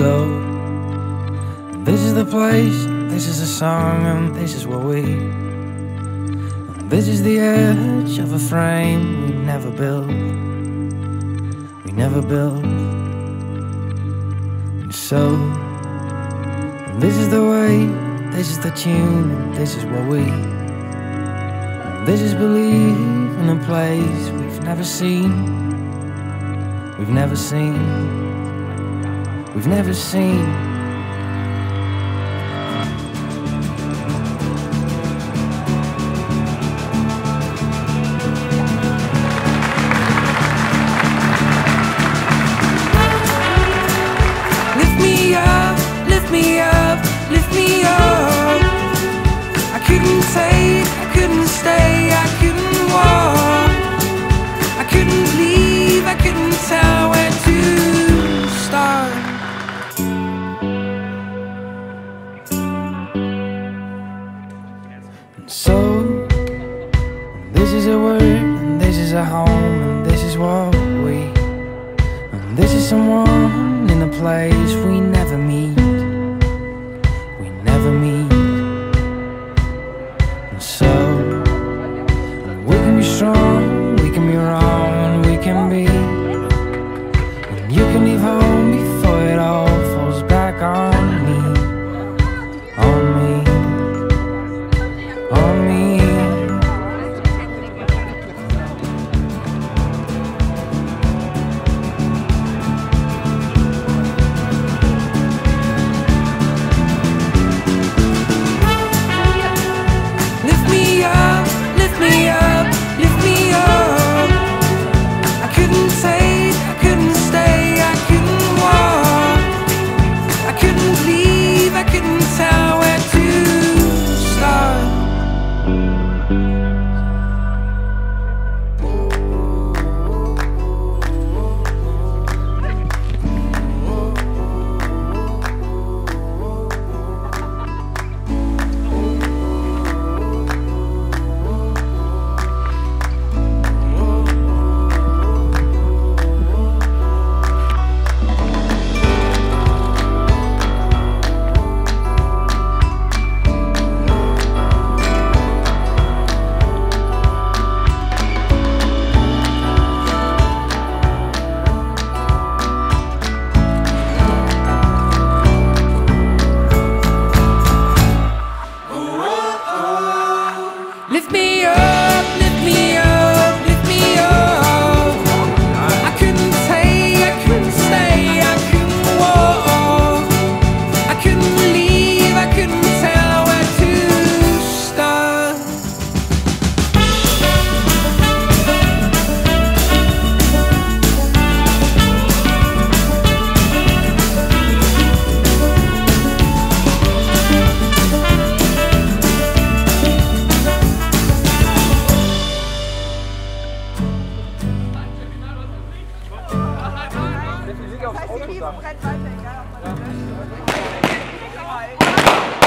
So, this is the place, this is the song, and this is what we. This is the edge of a frame we never built. We never built. And so, this is the way, this is the tune, this is what we. This is believe in a place we've never seen. We've never seen. We've never seen. Lift me up, lift me up, lift me up. I couldn't take, I couldn't stay, I couldn't walk. I couldn't leave, I couldn't tell where to start. And so, this is a word, and this is a home, and this is what we. And this is someone in a place we never meet. We never meet. And so, we can be strong, we can be wrong, and we can be. And you can leave home before it all falls back on me. On me. On me. Lift me up, lift me up, lift me up. I couldn't take, I couldn't stay, I couldn't walk. I couldn't leave, I couldn't tell where to start. Lift me up, lift me up, lift me up. I couldn't take, I couldn't stay, I couldn't walk. I couldn't leave, I couldn't tell where to start. Das heißt, die Kiefer brennt weiter, egal ob man das löscht oder nicht.